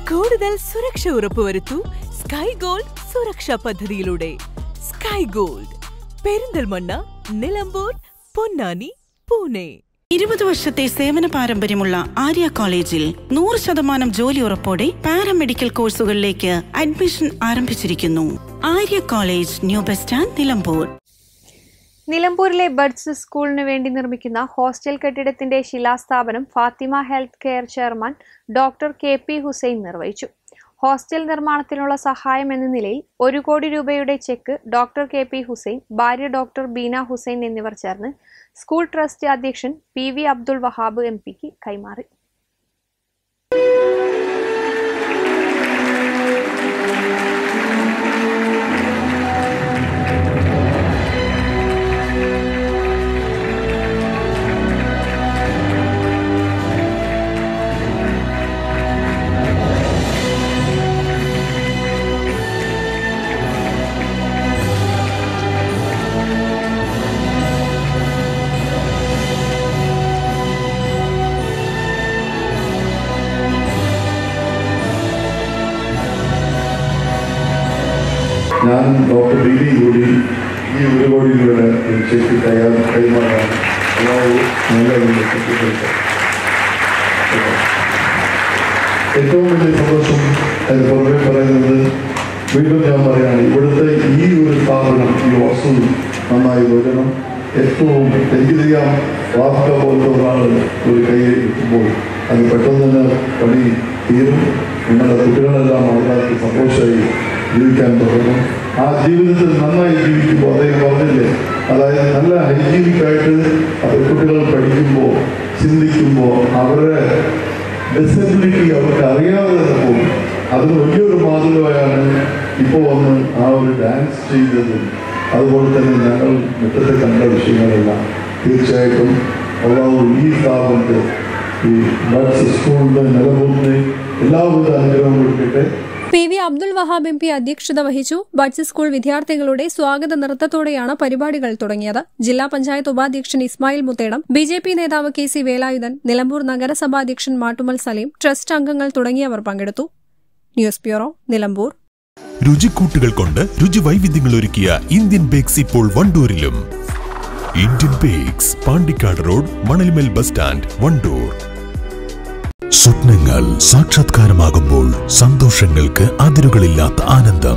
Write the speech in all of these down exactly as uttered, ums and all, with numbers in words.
കൂടുതൽ സുരക്ഷ ഉറപ്പുവരുത്തൂ sky gold സുരക്ഷാ പദ്ധതിയിലൂടെ. Sky gold, Perinthalmanna, Nilambur, Ponnani, Pune. ഇരുപത് വർഷത്തെ സേവന പാരമ്പര്യമുള്ള ആര്യ കോളേജിൽ നൂറ് ശതമാനം ജോലി ഉറപ്പോടെ പാരാമെഡിക്കൽ കോഴ്സുകളിലേക്ക് അഡ്മിഷൻ ആരംഭിച്ചിരിക്കുന്നു. Arya college, new bus stand, Nilambur. നിലമ്പൂരിലെ ബഡ്സ് സ്കൂളിന് വേണ്ടി നിർമ്മിക്കുന്ന ഹോസ്റ്റൽ കെട്ടിടത്തിന്റെ ശിലാസ്ഥാപനം Fathima health care chairman doctor K P Hussain നിർവഹിച്ചു. ഹോസ്റ്റൽ നിർമ്മാണത്തിനുള്ള സഹായം എന്ന നിലയിൽ ഒരു കോടി രൂപയുടെ cheque doctor K P Hussain, ഭാര്യ ഡോക്ടർ ബീന ഹുസൈൻ എന്നിവർ ചേർന്ന് സ്കൂൾ ട്രസ്റ്റ് അധ്യക്ഷൻ P V Abdul Wahab M പിക്ക് കൈമാറി. ഞാൻ ഡോക്ടർ ബീഡി കൂടി ഈ ഒരു കോടി രൂപയുടെ ഒരു ചെക്ക് തയ്യാർ കൈമാറാൻ ഏറ്റവും വലിയ സന്തോഷം അതിന് പുറമെ പറയുന്നത്, വീണ്ടും ഞാൻ പറയുകയാണ്, ഇവിടുത്തെ ഈ ഒരു സ്ഥാപനം, ഈ ഹോസ്റ്റൽ നന്നായി വരണം. ഏറ്റവും എനിക്കറിയാം, വാർത്ത പോലത്തെ ഒരാൾ ഒരു കയ്യിൽ എത്തുമ്പോൾ അത് പെട്ടെന്ന് തന്നെ പണി തീരും. നിങ്ങളുടെ കുട്ടികളെല്ലാം അതിനകത്ത് സന്തോഷമായി ജീവിക്കാൻ തുടങ്ങും. ആ ജീവിതത്തിൽ നന്നായി ജീവിക്കുമ്പോൾ അദ്ദേഹം പറഞ്ഞില്ലേ, അതായത് നല്ല ഹൈജീനിക്കായിട്ട് അത് കുട്ടികൾ പഠിക്കുമ്പോൾ, ചിന്തിക്കുമ്പോൾ അവരുടെ ഡിസബിലിറ്റി അവർക്ക് അറിയാതെ തന്നെ പോകും. അതിന് വലിയൊരു മാതൃകയാണ് ഇപ്പോൾ വന്ന് ആ ഒരു ഡാൻസ് ചെയ്തതും അതുപോലെ തന്നെ ഞങ്ങൾ മുറ്റത്ത് കണ്ട വിഷയങ്ങളെല്ലാം. തീർച്ചയായിട്ടും അള്ളാഹു ഈ സ്ഥാപനത്തിൽ, ഈ ബഡ്സ് സ്കൂളിൻ്റെ നിലനിൽപ്പിന് എല്ലാവിധ അനുഗ്രഹം കൊടുക്കട്ടെ. P V Abdul Wahab M P അധ്യക്ഷത വഹിച്ചു. ബഡ്സ് സ്കൂൾ വിദ്യാർത്ഥികളുടെ സ്വാഗത നൃത്തത്തോടെയാണ് പരിപാടികൾ തുടങ്ങിയത്. ജില്ലാ പഞ്ചായത്ത് ഉപാധ്യക്ഷൻ Ismail Muthedam, B J P നേതാവ് കെ സി വേലായുധൻ, നിലമ്പൂർ നഗരസഭാധ്യക്ഷൻ മാട്ടുമൽ സലീം, ട്രസ്റ്റ് അംഗങ്ങൾ തുടങ്ങിയവർ പങ്കെടുത്തു. News bureau, Nilambur. രുചിക്കൂട്ടുകൾ കൊണ്ട് രുചി വൈവിധ്യങ്ങൾ ഒരുക്കിയ ഇന്ത്യൻ ബേക്സ് ഇപ്പോൾ വണ്ടൂരിലും. Indian bakes, Pandikkad road, Manalmel bus stand, Wandoor. സ്വപ്നങ്ങൾ സാക്ഷാത്കാരമാകുമ്പോൾ സന്തോഷങ്ങൾക്ക് അതിരുകളില്ലാത്ത ആനന്ദം.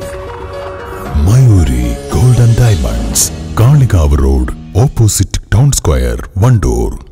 Mayuri golden diamonds, Kalikavu road, opposite town square, Wandoor.